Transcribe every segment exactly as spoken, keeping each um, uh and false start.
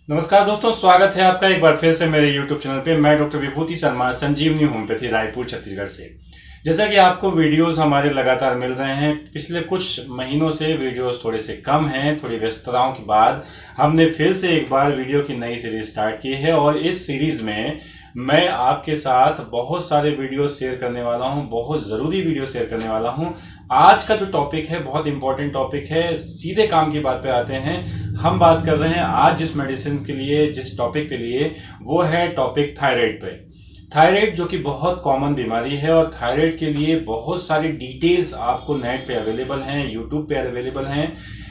नमस्कार दोस्तों, स्वागत है आपका एक बार फिर से मेरे यूट्यूब चैनल पे। मैं डॉक्टर विभूति शर्मा, संजीवनी होम्योपैथी, रायपुर छत्तीसगढ़ से। जैसा कि आपको वीडियोस हमारे लगातार मिल रहे हैं, पिछले कुछ महीनों से वीडियोस थोड़े से कम हैं, थोड़ी व्यस्तताओं के बाद हमने फिर से एक बार वीडियो की नई सीरीज स्टार्ट की है। और इस सीरीज में मैं आपके साथ बहुत सारे वीडियो शेयर करने वाला हूं, बहुत जरूरी वीडियो शेयर करने वाला हूं। आज का जो टॉपिक है बहुत इंपॉर्टेंट टॉपिक है। सीधे काम की बात पे आते हैं। हम बात कर रहे हैं आज जिस मेडिसिन के लिए, जिस टॉपिक के लिए, वो है टॉपिक थायराइड पे। थायराइड जो कि बहुत कॉमन बीमारी है, और थायराइड के लिए बहुत सारी डिटेल्स आपको नेट पे अवेलेबल हैं, यूट्यूब पे अवेलेबल हैं।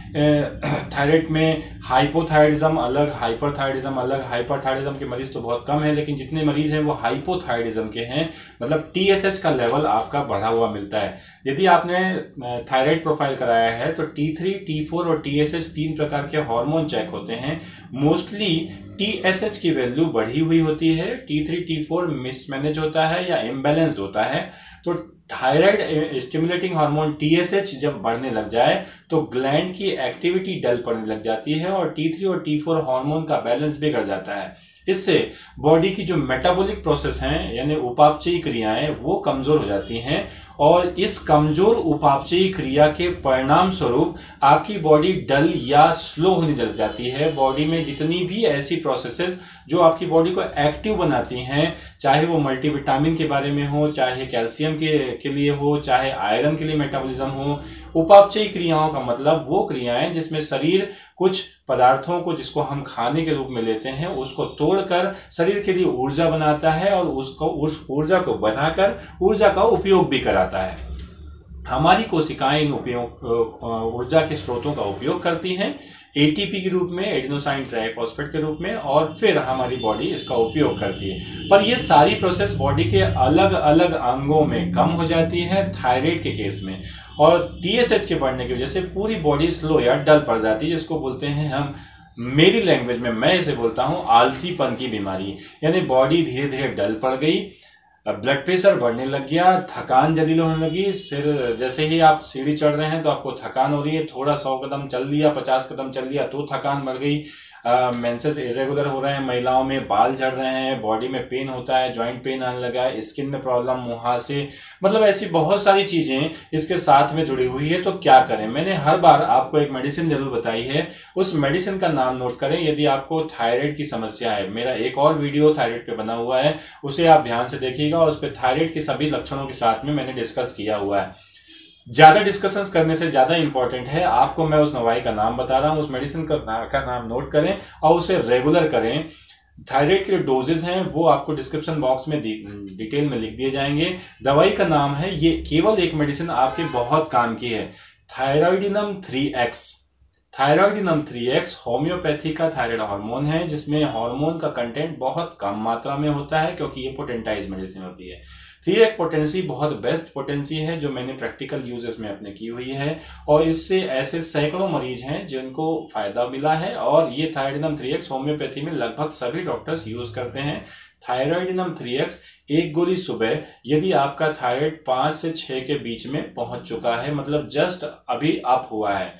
थायराइड में हाइपोथायरिज्म अलग, हाइपरथायरिज्म अलग। हाइपरथायरिज्म के मरीज तो बहुत कम है, लेकिन जितने मरीज हैं वो हाइपोथायरिज्म के हैं, मतलब टीएसएच का लेवल आपका बढ़ा हुआ मिलता है। यदि आपने थायराइड प्रोफाइल कराया है तो टी थ्री, टी फोर और टीएसएच तीन प्रकार के हार्मोन चेक होते हैं। मोस्टली टीएसएच की वैल्यू बढ़ी हुई होती है, T three T four mismanage होता है या इम्बैलेंस्ड होता है। तो थायराइड स्टिमुलेटिंग हार्मोन टीएसएच जब बढ़ने लग जाए तो ग्लैंड की एक्टिविटी डल पड़ने लग जाती है, और टी थ्री और टी फोर हार्मोन का बैलेंस बिगड़ जाता है। इससे बॉडी की जो मेटाबॉलिक प्रोसेस हैं, यानी उपापचयी क्रियाएं, वो कमजोर हो जाती हैं। और इस कमजोर उपापचयी क्रिया के परिणाम स्वरूप आपकी बॉडी डल या स्लो होने लग जाती है। बॉडी में जितनी भी ऐसी प्रोसेसेस जो आपकी बॉडी को एक्टिव बनाती हैं, चाहे वो मल्टीविटामिन के बारे में हो, चाहे कैल्शियम के के लिए हो, चाहे आयरन के लिए मेटाबॉलिज्म हो। उपापचयी क्रियाओं का मतलब वो क्रियाएं जिसमें शरीर कुछ पदार्थों को, जिसको हम खाने के रूप में लेते हैं, उसको तोड़कर शरीर के लिए ऊर्जा बनाता है, और उसको उस ऊर्जा को बनाकर ऊर्जा का उपयोग भी कराता है। हमारी कोशिकाएं इन उपयोग ऊर्जा के स्रोतों का उपयोग करती हैं एटीपी के रूप में, एडिनोसाइन ट्राइफॉस्फेट के रूप में, और फिर हमारी बॉडी इसका उपयोग करती है। पर ये सारी प्रोसेस बॉडी के अलग अलग अंगों में कम हो जाती है थायराइड के केस में। और टीएसएच के बढ़ने की वजह से पूरी बॉडी स्लो या डल पड़ जाती है, जिसको बोलते हैं हम, मेरी लैंग्वेज में मैं इसे बोलता हूं, आलसीपन की बीमारी। यानी बॉडी धीरे धीरे डल पड़ गई, ब्लड प्रेशर बढ़ने लग गया, थकान जलील होने लगी। सिर जैसे ही आप सीढ़ी चढ़ रहे हैं तो आपको थकान हो रही है, थोड़ा सौ कदम चल लिया, पचास कदम चल लिया तो थकान बढ़ गई। मेंसेस इरेगुलर हो रहे हैं महिलाओं में, बाल झड़ रहे हैं, बॉडी में पेन होता है, जॉइंट पेन आने लगा है, स्किन में प्रॉब्लम, मुहासे, मतलब ऐसी बहुत सारी चीजें इसके साथ में जुड़ी हुई है। तो क्या करें? मैंने हर बार आपको एक मेडिसिन जरूर बताई है, उस मेडिसिन का नाम नोट करें यदि आपको थायराइड की समस्या है। मेरा एक और वीडियो थायराइड पे बना हुआ है, उसे आप ध्यान से देखिएगा, और उस पर थायराइड के सभी लक्षणों के साथ में मैंने डिस्कस किया हुआ है। ज्यादा डिस्कशंस करने से ज्यादा इंपॉर्टेंट है आपको मैं उस दवाई का नाम बता रहा हूं, उस मेडिसिन का, का नाम नोट करें और उसे रेगुलर करें। थायराइड के डोजेज हैं वो आपको डिस्क्रिप्शन बॉक्स में डिटेल में लिख दिए जाएंगे। दवाई का नाम है, ये केवल एक मेडिसिन आपके बहुत काम की है, thyroidinum three X. Thyroidinum three X homeopathy का थायराइड हार्मोन है, जिसमें हार्मोन का कंटेंट बहुत कम मात्रा में होता है, क्योंकि ये पोटेंटाइज मेडिसिन होती है। थ्री एक्स पोटेंसी बहुत बेस्ट पोटेंसी है, जो मैंने प्रैक्टिकल यूजेस में अपने की हुई है, और इससे ऐसे सैकड़ों मरीज हैं जिनको फायदा मिला है। और ये थायराइडिनम थ्री एक्स होम्योपैथी में लगभग सभी डॉक्टर्स यूज करते हैं। थायराइडिनम थ्री एक्स एक गोली सुबह, यदि आपका थायराइड पांच से छह के बीच में पहुंच चुका है, मतलब जस्ट अभी अप हुआ है,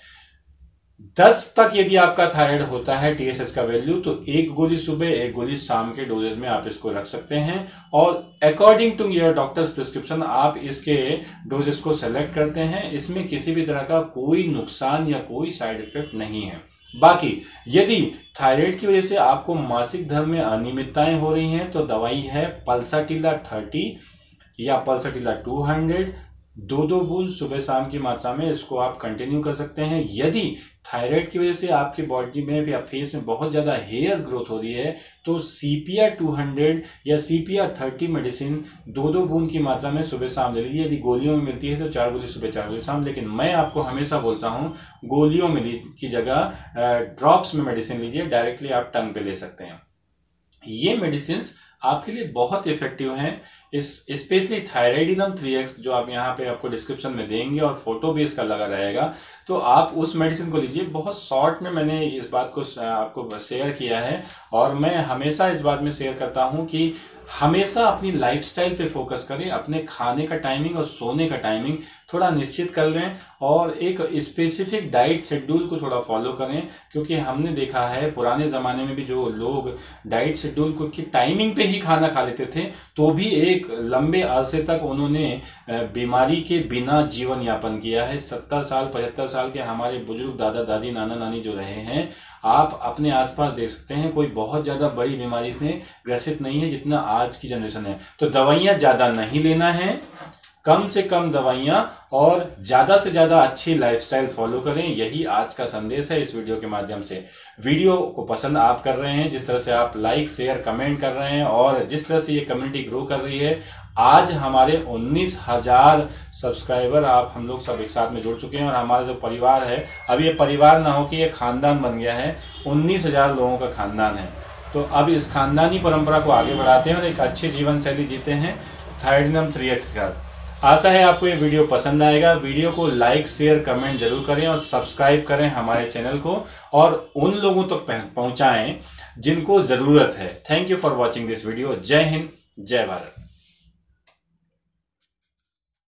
दस तक यदि आपका थायराइड होता है टीएसएच का वैल्यू, तो एक गोली सुबह, एक गोली शाम के डोजेज में आप इसको रख सकते हैं। और according to your doctor's prescription आप इसके डोजेस को सेलेक्ट करते हैं। इसमें किसी भी तरह का कोई नुकसान या कोई साइड इफेक्ट नहीं है। बाकी यदि थायराइड की वजह से आपको मासिक धर्म में अनियमितताएं हो रही हैं, तो दवाई है पल्साटिला थर्टी या पल्साटिला टू हंड्रेड, दो दो बूंद सुबह शाम की मात्रा में इसको आप कंटिन्यू कर सकते हैं। यदि थायराइड की वजह से आपकी बॉडी में या फेस में बहुत ज्यादा हेयर्स ग्रोथ हो रही है, तो सीपीआर टू हंड्रेड या सीपीआर थर्टी मेडिसिन दो दो बूंद की मात्रा में सुबह शाम ले लीजिए। यदि गोलियों में मिलती है तो चार गोली सुबह, चार गोली शाम। लेकिन मैं आपको हमेशा बोलता हूं, गोलियों में की जगह ड्रॉप्स में मेडिसिन लीजिए, डायरेक्टली आप टंग पे ले सकते हैं। ये मेडिसिन आपके लिए बहुत इफेक्टिव हैं। इस स्पेशली थायराइडिनम थ्री एक्स जो आप यहाँ पे आपको डिस्क्रिप्शन में देंगे और फोटो भी इसका लगा रहेगा, तो आप उस मेडिसिन को लीजिए। बहुत शॉर्ट में मैंने इस बात को आपको शेयर किया है और मैं हमेशा इस बात में शेयर करता हूँ कि हमेशा अपनी लाइफस्टाइल पे फोकस करें, अपने खाने का टाइमिंग और सोने का टाइमिंग थोड़ा निश्चित कर लें और एक स्पेसिफिक डाइट शेड्यूल को थोड़ा फॉलो करें, क्योंकि हमने देखा है पुराने ज़माने में भी जो लोग डाइट शेड्यूल को की टाइमिंग पे ही खाना खा लेते थे तो भी एक लंबे अरसे तक उन्होंने बीमारी के बिना जीवन यापन किया है। सत्तर साल पचहत्तर साल के हमारे बुजुर्ग दादा दादी नाना नानी जो रहे हैं, आप अपने आसपास देख सकते हैं, कोई बहुत ज़्यादा बड़ी बीमारी में ग्रसित नहीं है जितना आज की जनरेशन है। तो दवाइयाँ ज़्यादा नहीं लेना है, कम से कम दवाइयाँ और ज्यादा से ज्यादा अच्छी लाइफस्टाइल फॉलो करें। यही आज का संदेश है इस वीडियो के माध्यम से। वीडियो को पसंद आप कर रहे हैं, जिस तरह से आप लाइक शेयर कमेंट कर रहे हैं और जिस तरह से ये कम्युनिटी ग्रो कर रही है। आज हमारे उन्नीस हजार सब्सक्राइबर आप हम लोग सब एक साथ में जुड़ चुके हैं और हमारा जो परिवार है, अब ये परिवार ना हो कि ये खानदान बन गया है, उन्नीस हजार लोगों का खानदान है। तो अब इस खानदानी परंपरा को आगे बढ़ाते हैं और एक अच्छी जीवन शैली जीते हैं थायराइडिनम थ्री एक्स के साथ। आशा है आपको ये वीडियो पसंद आएगा। वीडियो को लाइक शेयर कमेंट जरूर करें और सब्सक्राइब करें हमारे चैनल को और उन लोगों तक तो पहुंचाएं जिनको जरूरत है। Thank you for watching this video. जय हिंद, जय भारत।